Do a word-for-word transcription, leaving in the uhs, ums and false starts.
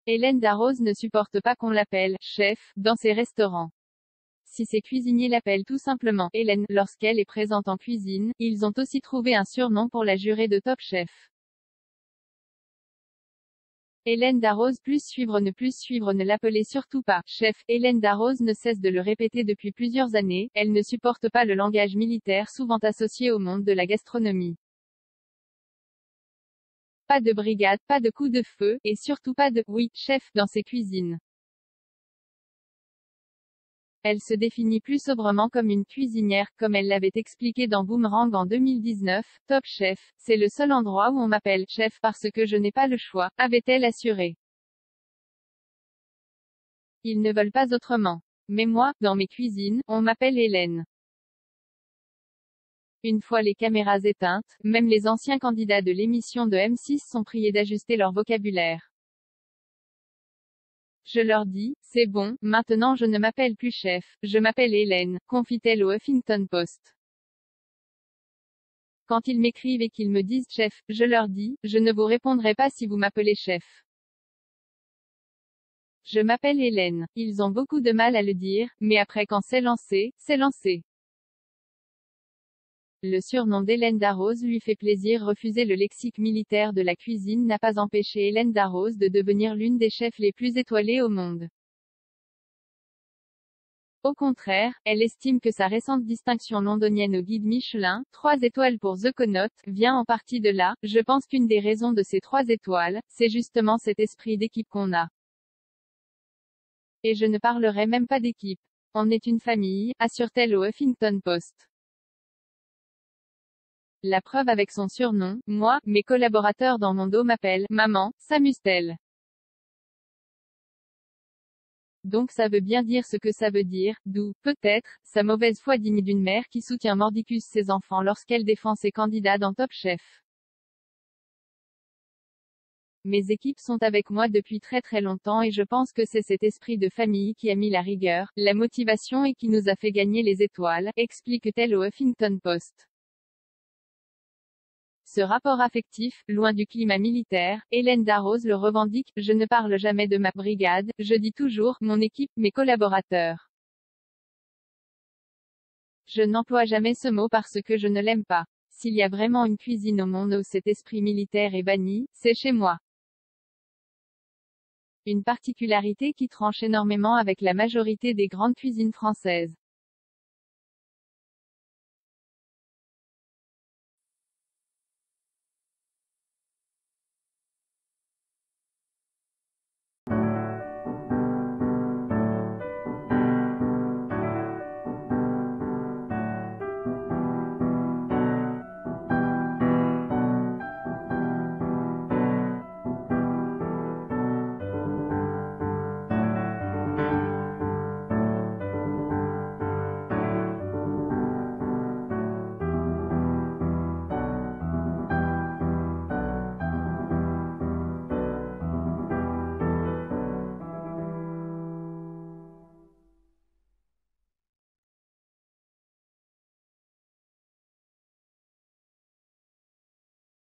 Hélène Darroze ne supporte pas qu'on l'appelle « chef » dans ses restaurants. Si ses cuisiniers l'appellent tout simplement « Hélène » lorsqu'elle est présente en cuisine, ils ont aussi trouvé un surnom pour la jurée de Top Chef. Hélène Darroze plus suivre ne plus suivre ne l'appelez surtout pas « chef ». Hélène Darroze ne cesse de le répéter depuis plusieurs années, elle ne supporte pas le langage militaire souvent associé au monde de la gastronomie. Pas de brigade, pas de coup de feu, et surtout pas de « oui, chef » dans ses cuisines. Elle se définit plus sobrement comme une cuisinière, comme elle l'avait expliqué dans Boomerang en deux mille dix-neuf. Top Chef, c'est le seul endroit où on m'appelle « chef » parce que je n'ai pas le choix, avait-elle assuré. Ils ne veulent pas autrement. Mais moi, dans mes cuisines, on m'appelle Hélène. Une fois les caméras éteintes, même les anciens candidats de l'émission de M six sont priés d'ajuster leur vocabulaire. Je leur dis, c'est bon, maintenant je ne m'appelle plus chef, je m'appelle Hélène, confie-t-elle au Huffington Post. Quand ils m'écrivent et qu'ils me disent chef, je leur dis, je ne vous répondrai pas si vous m'appelez chef. Je m'appelle Hélène. Ils ont beaucoup de mal à le dire, mais après quand c'est lancé, c'est lancé. Le surnom d'Hélène Darroze lui fait plaisir. Refuser le lexique militaire de la cuisine n'a pas empêché Hélène Darroze de devenir l'une des chefs les plus étoilées au monde. Au contraire, elle estime que sa récente distinction londonienne au guide Michelin, trois étoiles pour The Connaught, vient en partie de là. Je pense qu'une des raisons de ces trois étoiles, c'est justement cet esprit d'équipe qu'on a. Et je ne parlerai même pas d'équipe. On est une famille, assure-t-elle au Huffington Post. La preuve avec son surnom, moi, mes collaborateurs dans mon dos m'appellent « maman », s'amuse-t-elle. Donc ça veut bien dire ce que ça veut dire, d'où, peut-être, sa mauvaise foi digne d'une mère qui soutient mordicus ses enfants lorsqu'elle défend ses candidats dans Top Chef. Mes équipes sont avec moi depuis très très longtemps et je pense que c'est cet esprit de famille qui a mis la rigueur, la motivation et qui nous a fait gagner les étoiles, explique-t-elle au Huffington Post. Ce rapport affectif, loin du climat militaire, Hélène Darroze le revendique, je ne parle jamais de ma brigade, je dis toujours, mon équipe, mes collaborateurs. Je n'emploie jamais ce mot parce que je ne l'aime pas. S'il y a vraiment une cuisine au monde où cet esprit militaire est banni, c'est chez moi. Une particularité qui tranche énormément avec la majorité des grandes cuisines françaises.